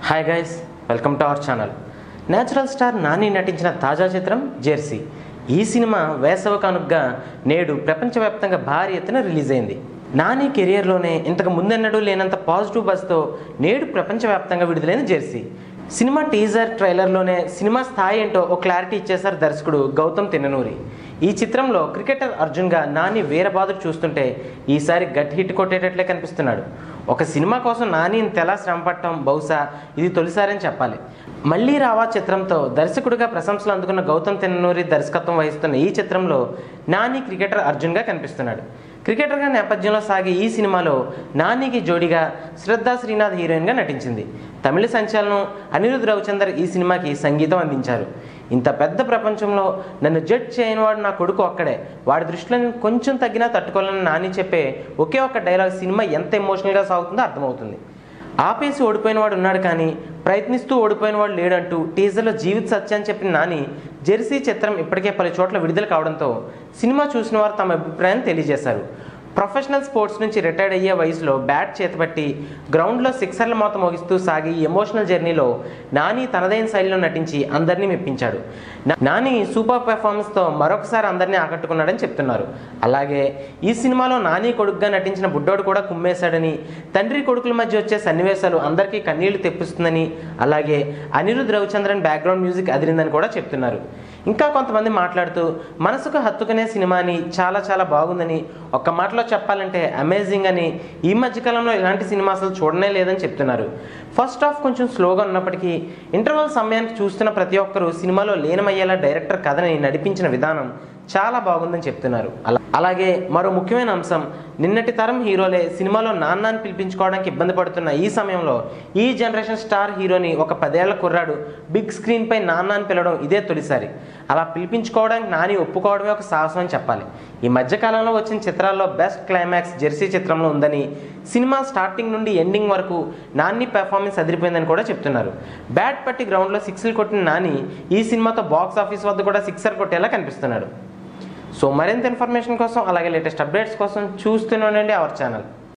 Hi guys, welcome to our channel. Natural star Nani నటించిన తాజా చిత్రం జెర్సీ. ఈ సినిమా వేసవి కానుకగా నేడు ప్రపంచవ్యాప్తంగా భారీ ఎత్తున రిలీజ్ అయింది. నాని కెరియర్లోనే ఇంతకు ముందెన్నడూ లేనంత పాజిటివ్ బజ్తో నేడు ప్రపంచవ్యాప్తంగా విడుదలైన జెర్సీ సినిమా టీజర్ ట్రైలర్లోనే సినిమా స్థాయి ఏంటో ఒక క్లారిటీ ఇచ్చేశారు దర్శకుడు గౌతమ్ తిన్ననూరి. ఈ చిత్రంలో క్రికెటర్ అర్జున్గా నాని వీరబాదుడు చూస్తుంటే ఈసారి గట్ హిట్ కొట్టేటట్లే కనిపిస్తున్నాడు. ఒక సినిమా కోసం నాని ఇంత ఎలా శ్రమపడటం బహుశా ఇది తొలిసారని చెప్పాలి. మళ్ళీ రావా చిత్రంతో దర్శకుడిగా ప్రశంసలు అందుకున్న గౌతమ్ తిన్ననూరి దర్శకత్వం వహిస్తున్న ఈ చిత్రంలో నాని క్రికెటర్ అర్జున్గా కనిపిస్తున్నాడు. క్రికెటర్గా నేపథ్యంలో సాగే ఈ సినిమాలో నానికి జోడిగా శ్రద్ధా శ్రీనాథ్ హీరోయిన్గా నటించింది. తమిళ సంచలనం అనిరుద్ రవిచందర్ ఈ సినిమాకి సంగీతం అందించారు. ఇంత పెద్ద ప్రపంచంలో నన్ను జడ్జ్ చేయనివాడు నా కొడుకు ఒక్కడే, వాడి దృష్టిలో నేను కొంచెం తగ్గినా తట్టుకోవాలని నాని చెప్పే ఒకే ఒక్క డైలాగ్ సినిమా ఎంత ఎమోషనల్గా సాగుతుందో అర్థమవుతుంది. ఆపేసి ఓడిపోయిన వాడు ఉన్నాడు కానీ ప్రయత్నిస్తూ ఓడిపోయిన వాడు లేడంటూ టీజర్లో జీవిత సత్యాన్ని చెప్పిన నాని జెర్సీ చిత్రం ఇప్పటికే పలు చోట్ల విడుదల కావడంతో సినిమా చూసిన వారు తమ అభిప్రాయాన్ని తెలియజేశారు. ప్రొఫెషనల్ స్పోర్ట్స్ నుంచి రిటైర్డ్ అయ్యే వయసులో బ్యాట్ చేతబట్టి గ్రౌండ్లో సిక్సర్ల మోత మోగిస్తూ సాగి ఈ ఎమోషనల్ జర్నీలో నాని తనదైన శైలిలో నటించి అందరినీ మెప్పించాడు. నాని సూపర్ పెర్ఫార్మెన్స్తో మరొకసారి అందరినీ ఆకట్టుకున్నాడని చెప్తున్నారు. అలాగే ఈ సినిమాలో నాని కొడుకుగా నటించిన బుడ్డోడు కూడా కుమ్మేశాడని, తండ్రి కొడుకుల మధ్య వచ్చే సన్నివేశాలు అందరికీ కన్నీళ్లు తెప్పిస్తుందని, అలాగే అనిరుద్ రవిచంద్రన్ బ్యాక్గ్రౌండ్ మ్యూజిక్ అదిరిందని కూడా చెప్తున్నారు. ఇంకా కొంతమంది మాట్లాడుతూ మనసుకు హత్తుకునే సినిమాని చాలా బాగుందని, ఒక్క మాటలో చెప్పాలంటే అమేజింగ్ అని, ఈ మధ్యకాలంలో ఇలాంటి సినిమా అసలు చూడనే లేదని చెప్తున్నారు. ఫస్ట్ హాఫ్ కొంచెం స్లోగా ఉన్నప్పటికీ ఇంటర్వల్ సమయానికి చూస్తున్న ప్రతి ఒక్కరూ సినిమాలో లీనమయ్యేలా డైరెక్టర్ కథని నడిపించిన విధానం చాలా బాగుందని చెప్తున్నారు. అలాగే మరో ముఖ్యమైన అంశం, నిన్నటి తరం హీరోలే సినిమాలో నాన్నని పిలిపించుకోవడానికి ఇబ్బంది పడుతున్న ఈ సమయంలో ఈ జనరేషన్ స్టార్ హీరోని ఒక 10 ఏళ్ల కుర్రాడు బిగ్ స్క్రీన్పై నాన్న అని పిలవడం ఇదే తొలిసారి. అలా పిలిపించుకోవడానికి నాని ఒప్పుకోవడమే ఒక సాహసం అని చెప్పాలి. ఈ మధ్యకాలంలో వచ్చిన చిత్రాల్లో బెస్ట్ క్లైమాక్స్ జెర్సీ చిత్రంలో ఉందని, సినిమా స్టార్టింగ్ నుండి ఎండింగ్ వరకు నాని పెర్ఫార్మెన్స్ అదిరిపోయిందని కూడా చెప్తున్నారు. బ్యాట్ పట్టి గ్రౌండ్లో సిక్స్లు కొట్టిన నాని ఈ సినిమాతో బాక్స్ ఆఫీస్ వద్ద కూడా సిక్సర్ కొట్టేలా కనిపిస్తున్నాడు. సో మరింత ఇన్ఫర్మేషన్ కోసం అలాగే లేటెస్ట్ అప్డేట్స్ కోసం చూస్తూనే ఉండండి అవర్ ఛానల్.